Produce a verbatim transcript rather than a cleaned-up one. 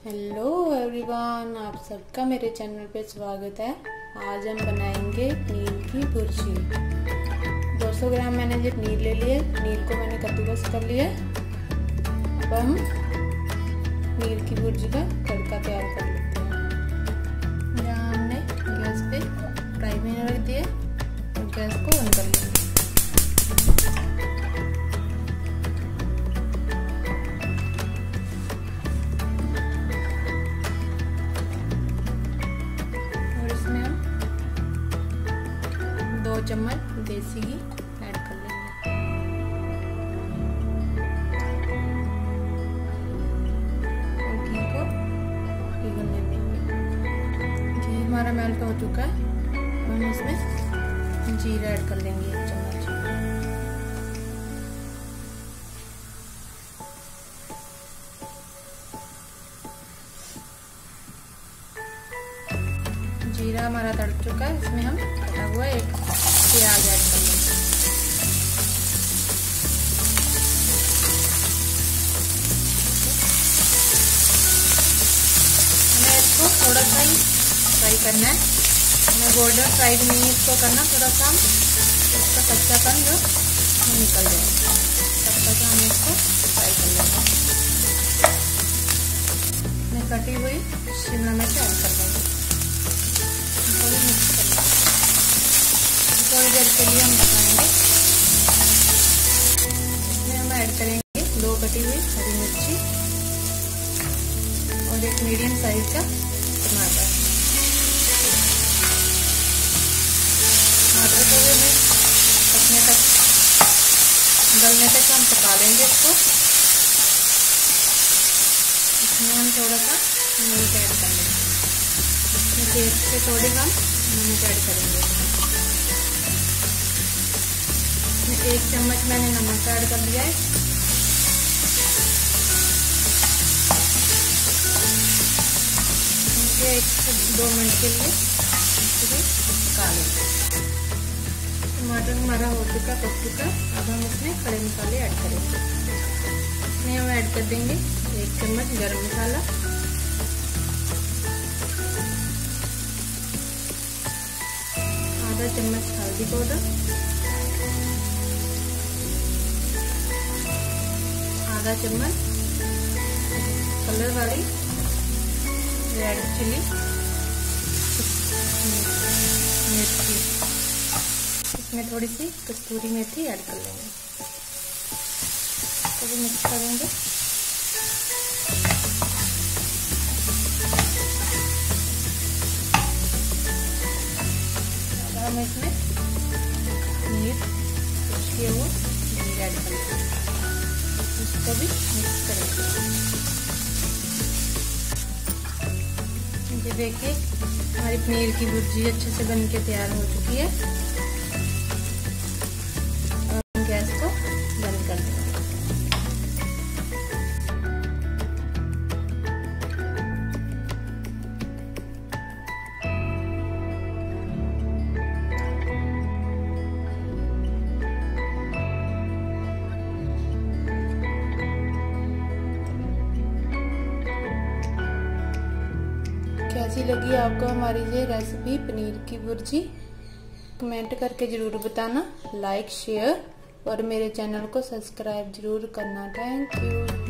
Hello everyone, आप सबका मेरे चैनल पे स्वागत है। आज हम बनाएंगे पनीर की भुर्जी। दो सौ ग्राम मैंने ये पनीर ले लिए। पनीर को मैंने कद्दूकस कर लिया। अब हम पनीर की भुर्जी का तड़का तैयार कर लेते हैं। यहाँ हमने गैस पे फ्राई पैन रख दिए और गैस को ऑन कर लेंगे। दो चम्मच देसी घी ऐड कर लेंगे। और घी को पिघलने देंगे। घी हमारा मेल्ट हो चुका है। हम इसमें जीरा ऐड कर लेंगे एक चम्मच। जीरा हमारा तड़ चुका है। इसमें हम कटा हुआ एक प्याज ऐड कर लेंगे। हमें इसको थोड़ा सा ही फ्राई करना है। हमें गोल्डन फ्राई भी नहीं इसको करना, थोड़ा सा इसका कच्चापन जो निकल जाए तब तक हम इसको फ्राई कर लेंगे। मैं कटी हुई शिमला मिर्च ऐड कर लेंगे। थोड़ी देर के लिए हम पकाएंगे। इसमें हम ऐड करेंगे दो कटी हुई हरी मिर्ची और एक मीडियम साइज का टमाटर। टमाटर को भी हमें पकने तक गलने तक हम पका लेंगे इसको। इसमें हम थोड़ा सा नमक ऐड कर लेंगे। टेस्ट से थोड़ी कम नमक ऐड करेंगे। एक चम्मच मैंने नमक ऐड कर लिया है। मुझे एक से दो मिनट के लिए पका लेंगे। टमाटर हमारा हो चुका पक चुका। अब हम इसमें खड़े मसाले ऐड करेंगे। इसमें हम ऐड कर देंगे एक चम्मच गरम मसाला, आधा चम्मच हल्दी पाउडर, आधा चम्मच कलर वाली रेड चिली मेथी। इसमें थोड़ी सी कस्तूरी मेथी ऐड कर लेंगे। तो भी मिक्स करेंगे। अब हम इसमें पनीर कुछ किए हुए पनीर ऐड कर लेंगे। इसको भी मिक्स करेंगे। ये देखिए हमारी पनीर की भुर्जी अच्छे से बन के तैयार हो चुकी है। अब हम गैस को बंद कर देंगे। कैसी लगी आपको हमारी ये रेसिपी पनीर की भुर्जी? कमेंट करके जरूर बताना। लाइक शेयर और मेरे चैनल को सब्सक्राइब जरूर करना। Thank you.